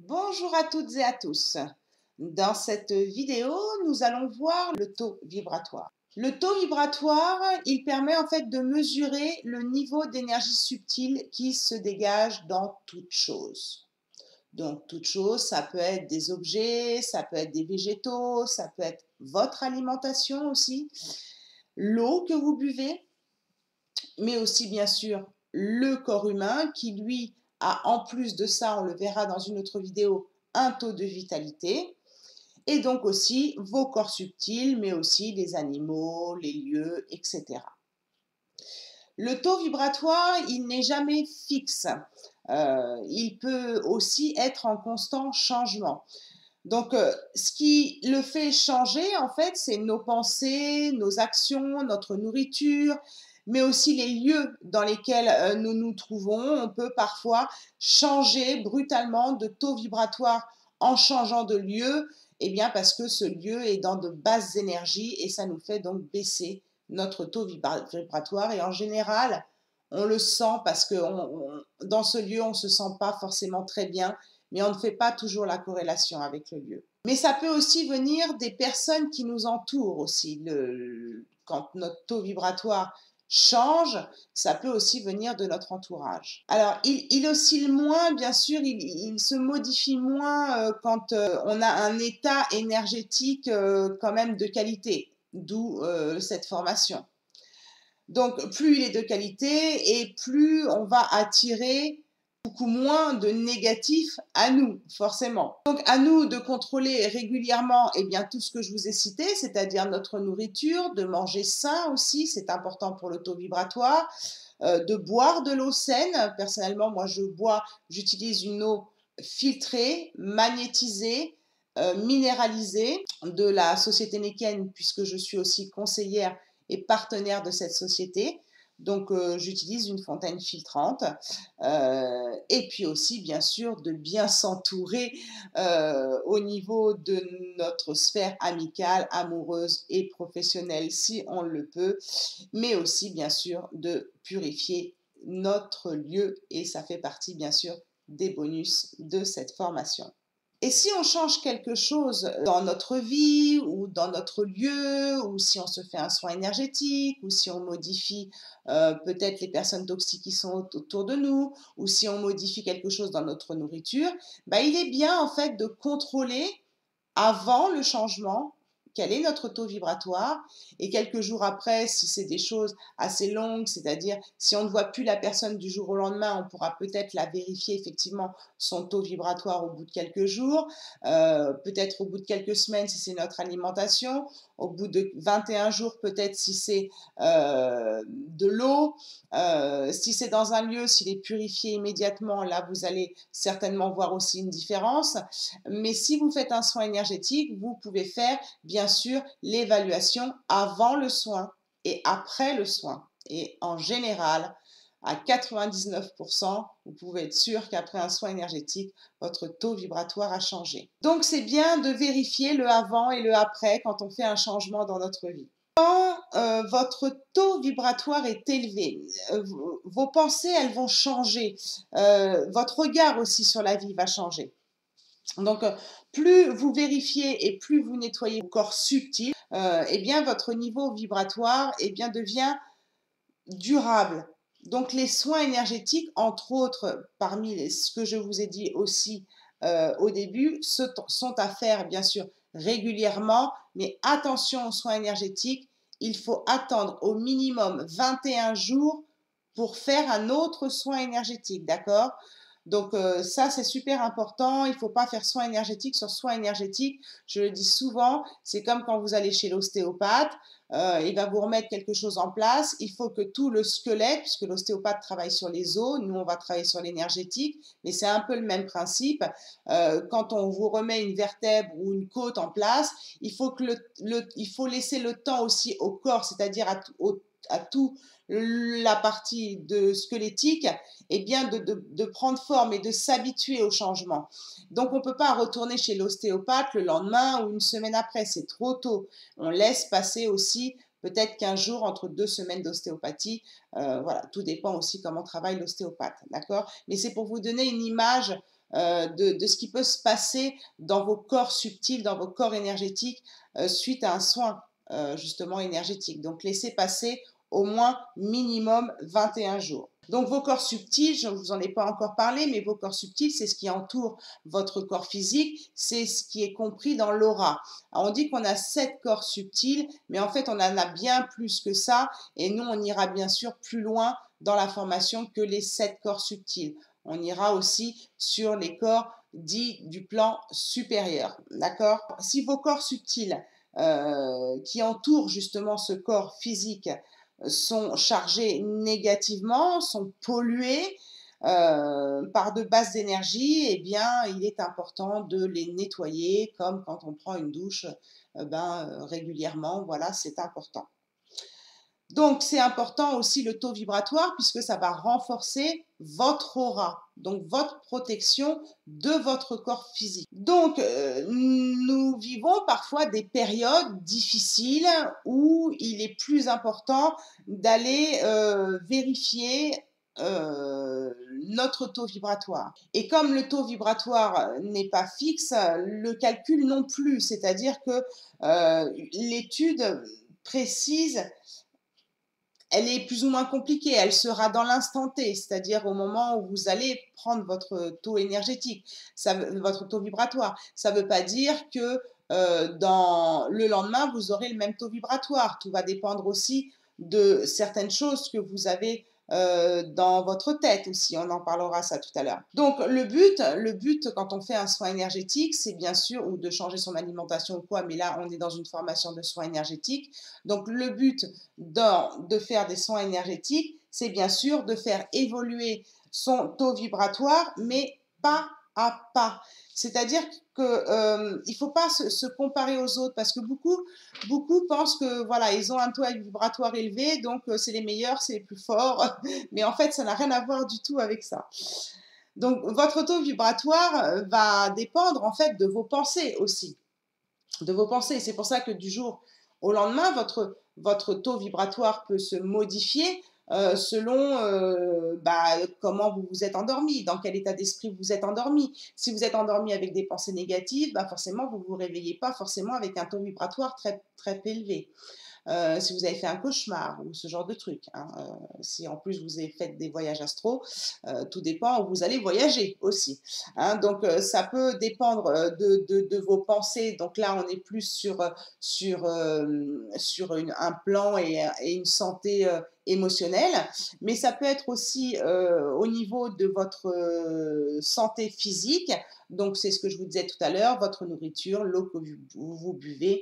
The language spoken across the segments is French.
Bonjour à toutes et à tous. Dans cette vidéo, nous allons voir le taux vibratoire. Le taux vibratoire, il permet en fait de mesurer le niveau d'énergie subtile qui se dégage dans toute chose. Donc toute chose, ça peut être des objets, ça peut être des végétaux, ça peut être votre alimentation aussi, l'eau que vous buvez, mais aussi bien sûr le corps humain qui lui a en plus de ça, on le verra dans une autre vidéo, un taux de vitalité, et donc aussi vos corps subtils, mais aussi les animaux, les lieux, etc. Le taux vibratoire, il n'est jamais fixe. Il peut aussi être en constant changement. Donc, ce qui le fait changer, en fait, c'est nos pensées, nos actions, notre nourriture, mais aussi les lieux dans lesquels nous nous trouvons. On peut parfois changer brutalement de taux vibratoire en changeant de lieu, eh bien parce que ce lieu est dans de basses énergies et ça nous fait donc baisser notre taux vibratoire. Et en général, on le sent parce que dans ce lieu, on ne se sent pas forcément très bien, mais on ne fait pas toujours la corrélation avec le lieu. Mais ça peut aussi venir des personnes qui nous entourent aussi. Quand notre taux vibratoire change, ça peut aussi venir de notre entourage. Alors, il oscille moins, bien sûr, il se modifie moins quand on a un état énergétique quand même de qualité, d'où cette formation. Donc, plus il est de qualité et plus on va attirer beaucoup moins de négatifs à nous, forcément. Donc, à nous de contrôler régulièrement tout ce que je vous ai cité, c'est-à-dire notre nourriture, de manger sain aussi, c'est important pour le taux vibratoire, de boire de l'eau saine. Personnellement, moi, j'utilise une eau filtrée, magnétisée, minéralisée de la société Neken, puisque je suis aussi conseillère et partenaire de cette société. Donc, j'utilise une fontaine filtrante. Et puis aussi, bien sûr, de bien s'entourer au niveau de notre sphère amicale, amoureuse et professionnelle, si on le peut. Mais aussi, bien sûr, de purifier notre lieu. Et ça fait partie, bien sûr, des bonus de cette formation. Et si on change quelque chose dans notre vie ou dans notre lieu, ou si on se fait un soin énergétique, ou si on modifie peut-être les personnes toxiques qui sont autour de nous, ou si on modifie quelque chose dans notre nourriture, il est bien en fait de contrôler avant le changement quel est notre taux vibratoire et quelques jours après, si c'est des choses assez longues, c'est-à-dire si on ne voit plus la personne du jour au lendemain, on pourra peut-être la vérifier effectivement son taux vibratoire au bout de quelques jours, peut-être au bout de quelques semaines si c'est notre alimentation, au bout de 21 jours peut-être si c'est de l'eau, si c'est dans un lieu, s'il est purifié immédiatement, là vous allez certainement voir aussi une différence. Mais si vous faites un soin énergétique, vous pouvez faire bien sûr l'évaluation avant le soin et après le soin. Et en général, à 99%, vous pouvez être sûr qu'après un soin énergétique, votre taux vibratoire a changé. Donc c'est bien de vérifier le avant et le après quand on fait un changement dans notre vie. Quand votre taux vibratoire est élevé, vos pensées, elles vont changer. Votre regard aussi sur la vie va changer. Donc, plus vous vérifiez et plus vous nettoyez vos corps subtils, votre niveau vibratoire devient durable. Donc, les soins énergétiques, entre autres, parmi ce que je vous ai dit aussi au début, sont à faire, bien sûr, régulièrement, mais attention aux soins énergétiques, il faut attendre au minimum 21 jours pour faire un autre soin énergétique, d'accord? Donc ça, c'est super important. Il ne faut pas faire soin énergétique sur soin énergétique. Je le dis souvent, c'est comme quand vous allez chez l'ostéopathe. Il va vous remettre quelque chose en place. Il faut que tout le squelette, puisque l'ostéopathe travaille sur les os, nous, on va travailler sur l'énergétique, mais c'est un peu le même principe. Quand on vous remet une vertèbre ou une côte en place, il faut laisser le temps aussi au corps, c'est-à-dire à tout la partie de squelettique, de prendre forme et de s'habituer au changement. Donc, on ne peut pas retourner chez l'ostéopathe le lendemain ou une semaine après, c'est trop tôt. On laisse passer aussi peut-être 15 jours entre 2 semaines d'ostéopathie. Voilà, tout dépend aussi comment travaille l'ostéopathe, d'accord? Mais c'est pour vous donner une image de ce qui peut se passer dans vos corps subtils, dans vos corps énergétiques suite à un soin justement énergétique. Donc laissez passer au moins minimum 21 jours. Donc vos corps subtils, je ne vous en ai pas encore parlé, mais vos corps subtils, c'est ce qui entoure votre corps physique, c'est ce qui est compris dans l'aura. On dit qu'on a 7 corps subtils, mais en fait on en a bien plus que ça, et nous on ira bien sûr plus loin dans la formation que les 7 corps subtils. On ira aussi sur les corps dits du plan supérieur, d'accord? Si vos corps subtils qui entourent justement ce corps physique sont chargés négativement, sont pollués par de basses énergies, eh bien, il est important de les nettoyer, comme quand on prend une douche régulièrement. Voilà, c'est important. Donc, c'est important aussi le taux vibratoire puisque ça va renforcer votre aura, donc votre protection de votre corps physique. Donc, nous vivons parfois des périodes difficiles où il est plus important d'aller vérifier notre taux vibratoire. Et comme le taux vibratoire n'est pas fixe, le calcul non plus, c'est-à-dire que l'étude précise elle est plus ou moins compliquée, elle sera dans l'instant T, c'est-à-dire au moment où vous allez prendre votre taux énergétique, votre taux vibratoire. Ça ne veut pas dire que dans le lendemain, vous aurez le même taux vibratoire. Tout va dépendre aussi de certaines choses que vous avez dans votre tête aussi. On en parlera ça tout à l'heure. Donc le but quand on fait un soin énergétique, c'est bien sûr, ou de changer son alimentation ou quoi, mais là on est dans une formation de soins énergétiques. Donc le but de faire des soins énergétiques, c'est bien sûr de faire évoluer son taux vibratoire, mais pas à pas. C'est-à-dire qu'il ne faut pas se comparer aux autres parce que beaucoup pensent que voilà, ils ont un taux vibratoire élevé, donc c'est les meilleurs, c'est les plus forts. Mais en fait, ça n'a rien à voir du tout avec ça. Donc, votre taux vibratoire va dépendre en fait de vos pensées aussi. De vos pensées. C'est pour ça que du jour au lendemain, votre taux vibratoire peut se modifier selon comment vous vous êtes endormi, dans quel état d'esprit vous êtes endormi. Si vous êtes endormi avec des pensées négatives, forcément, vous ne vous réveillez pas forcément avec un taux vibratoire très, très élevé. Si vous avez fait un cauchemar ou ce genre de truc. Si en plus vous avez fait des voyages astro, tout dépend où vous allez voyager aussi. Donc ça peut dépendre de vos pensées. Donc là, on est plus sur un plan et une santé émotionnelle, mais ça peut être aussi au niveau de votre santé physique. Donc c'est ce que je vous disais tout à l'heure, votre nourriture, l'eau que vous buvez,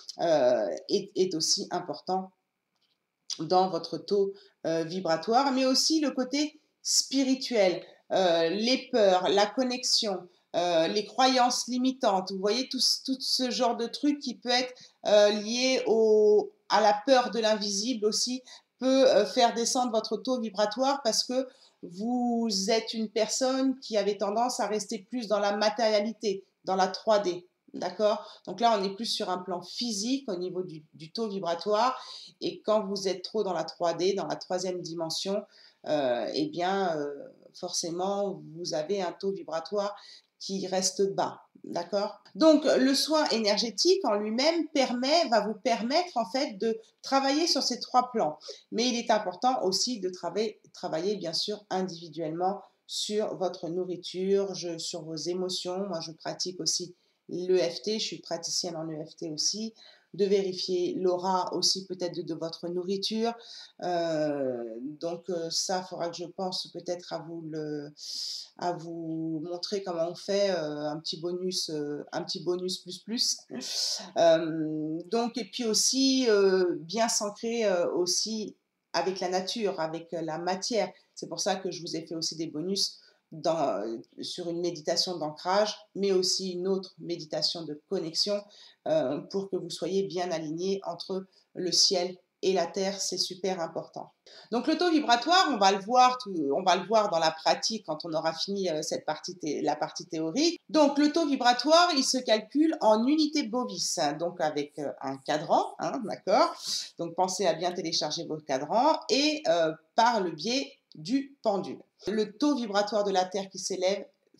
est aussi important dans votre taux vibratoire, mais aussi le côté spirituel, les peurs, la connexion, les croyances limitantes. Vous voyez tout ce genre de trucs qui peut être lié à la peur de l'invisible aussi, peut faire descendre votre taux vibratoire parce que vous êtes une personne qui avait tendance à rester plus dans la matérialité, dans la 3D. D'accord? Donc là, on est plus sur un plan physique au niveau du taux vibratoire. Et quand vous êtes trop dans la 3D, dans la troisième dimension, forcément, vous avez un taux vibratoire qui reste bas. D'accord? Donc, le soin énergétique en lui-même va vous permettre en fait de travailler sur ces 3 plans. Mais il est important aussi de travailler bien sûr individuellement sur votre nourriture, sur vos émotions. Moi, je pratique aussi l'EFT, je suis praticienne en EFT aussi, de vérifier l'aura aussi peut-être de votre nourriture. Donc ça, il faudra que je pense peut-être à vous montrer comment on fait un petit bonus plus. Donc, et puis aussi bien s'ancrer aussi avec la nature, avec la matière. C'est pour ça que je vous ai fait aussi des bonus sur une méditation d'ancrage, mais aussi une autre méditation de connexion pour que vous soyez bien aligné entre le ciel et la terre, c'est super important. Donc le taux vibratoire, on va le voir dans la pratique quand on aura fini la partie théorique. Donc le taux vibratoire, il se calcule en unités bovis, donc avec un cadran, d'accord. Donc pensez à bien télécharger votre cadran et par le biais du pendule. Le taux vibratoire de la Terre qui s'élève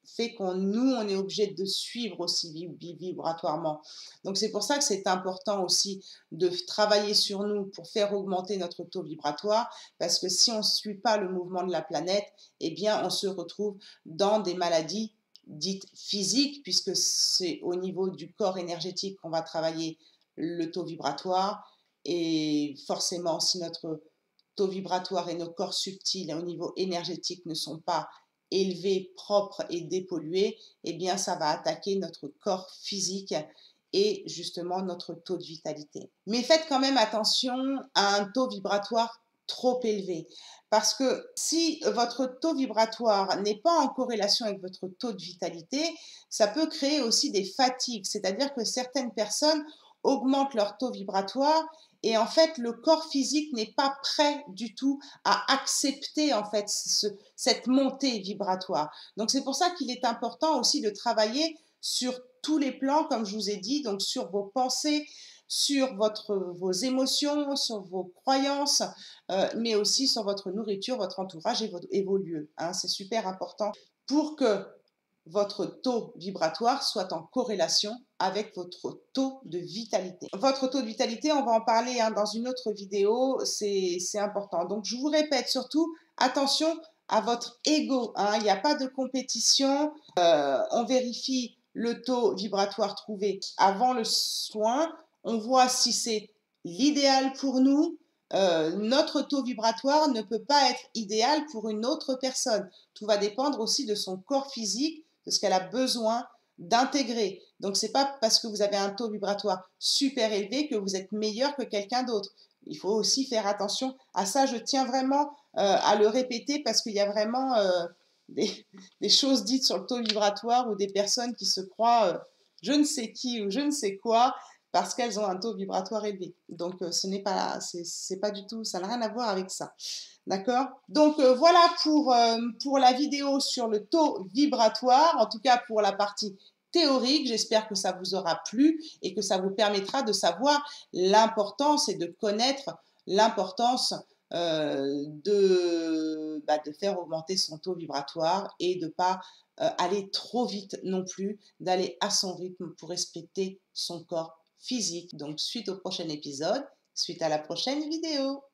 fait on est obligé de suivre aussi vibratoirement. Donc c'est pour ça que c'est important aussi de travailler sur nous pour faire augmenter notre taux vibratoire, parce que si on ne suit pas le mouvement de la planète, eh bien on se retrouve dans des maladies dites physiques, puisque c'est au niveau du corps énergétique qu'on va travailler le taux vibratoire, et forcément si notre taux vibratoire et nos corps subtils au niveau énergétique ne sont pas élevés, propres et dépollués, eh bien ça va attaquer notre corps physique et justement notre taux de vitalité. Mais faites quand même attention à un taux vibratoire trop élevé, parce que si votre taux vibratoire n'est pas en corrélation avec votre taux de vitalité, ça peut créer aussi des fatigues, c'est-à-dire que certaines personnes augmentent leur taux vibratoire et en fait le corps physique n'est pas prêt du tout à accepter en fait cette montée vibratoire. Donc c'est pour ça qu'il est important aussi de travailler sur tous les plans, comme je vous ai dit, donc sur vos pensées, sur vos émotions, sur vos croyances, mais aussi sur votre nourriture, votre entourage et vos lieux. Hein. C'est super important pour que votre taux vibratoire soit en corrélation avec votre taux de vitalité. Votre taux de vitalité, on va en parler dans une autre vidéo, c'est important. Donc je vous répète surtout, attention à votre ego. Il n'y a pas de compétition, on vérifie le taux vibratoire trouvé avant le soin, on voit si c'est l'idéal pour nous. Notre taux vibratoire ne peut pas être idéal pour une autre personne. Tout va dépendre aussi de son corps physique, de ce qu'elle a besoin d'intégrer. Donc, ce n'est pas parce que vous avez un taux vibratoire super élevé que vous êtes meilleur que quelqu'un d'autre. Il faut aussi faire attention à ça. Je tiens vraiment à le répéter parce qu'il y a vraiment des choses dites sur le taux vibratoire ou des personnes qui se croient je ne sais qui ou je ne sais quoi parce qu'elles ont un taux vibratoire élevé. Donc, ce n'est pas, c'est pas du tout, ça n'a rien à voir avec ça. D'accord? Donc, voilà pour la vidéo sur le taux vibratoire, en tout cas pour la partie théorique. J'espère que ça vous aura plu et que ça vous permettra de savoir l'importance et de connaître l'importance de faire augmenter son taux vibratoire et de ne pas aller trop vite non plus, d'aller à son rythme pour respecter son corps physique. Donc, suite au prochain épisode, suite à la prochaine vidéo.